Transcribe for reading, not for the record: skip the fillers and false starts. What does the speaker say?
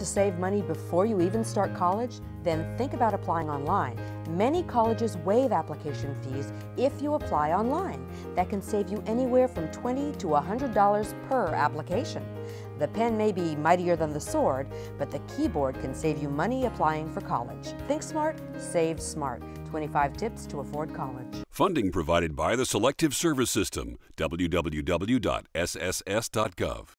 to save money before you even start college? Then think about applying online. Many colleges waive application fees if you apply online. That can save you anywhere from $20 to $100 per application. The pen may be mightier than the sword, but the keyboard can save you money applying for college. Think smart, save smart. 25 tips to afford college. Funding provided by the Selective Service System, www.sss.gov.